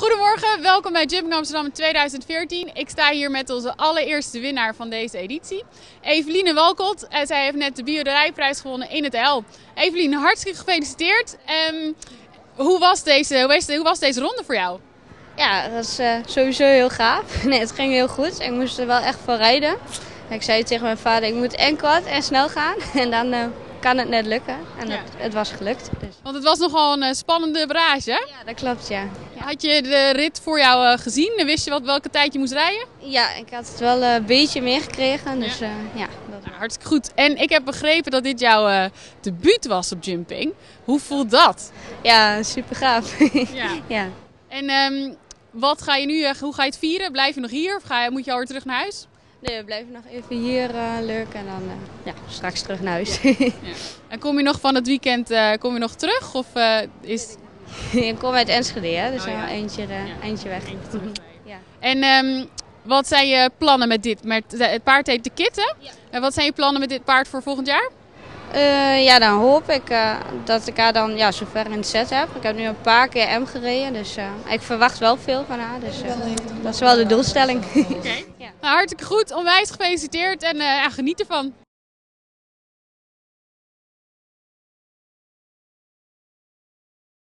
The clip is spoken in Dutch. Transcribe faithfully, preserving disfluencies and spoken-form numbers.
Goedemorgen, welkom bij Jumping Amsterdam tweeduizend veertien. Ik sta hier met onze allereerste winnaar van deze editie, Eveline Walcott. En zij heeft net de Bioderijprijs gewonnen in het L. Eveline, hartstikke gefeliciteerd. Um, hoe, was deze, hoe, was, hoe was deze ronde voor jou? Ja, dat was uh, sowieso heel gaaf. Nee, het ging heel goed. Ik moest er wel echt voor rijden. Ik zei tegen mijn vader, ik moet en kwad en snel gaan. En dan uh, kan het net lukken. En ja. het, het was gelukt. Dus. Want het was nogal een uh, spannende barrage, hè? Ja, dat klopt, ja. ja. Had je de rit voor jou uh, gezien? Wist je wat, welke tijd je moest rijden? Ja, ik had het wel een beetje meer gekregen. Dus ja, uh, ja dat... nou, hartstikke goed. En ik heb begrepen dat dit jouw uh, debuut was op jumping. Hoe voelt dat? Ja, super gaaf. ja. ja. En um, wat ga je nu, uh, hoe ga je het vieren? Blijf je nog hier of ga je, moet je alweer terug naar huis? Nee, we blijven nog even hier uh, lurken en dan uh, ja, straks terug naar huis. ja. En kom je nog van het weekend uh, kom je nog terug? Of, uh, is... Ik kom uit Enschede, hè? Dus oh, ja. nog eentje, uh, ja. eentje weg. Eentje ja. En um, wat zijn je plannen met dit? Met, het paard heet de Kitten. Ja. En wat zijn je plannen met dit paard voor volgend jaar? Uh, ja, dan hoop ik uh, dat ik haar dan ja, zover in het set heb. Ik heb nu een paar keer M gereden, dus uh, ik verwacht wel veel van haar. Dus uh, dat is wel de doelstelling. Okay. ja. Nou, hartstikke goed, onwijs gefeliciteerd en uh, ja, geniet ervan.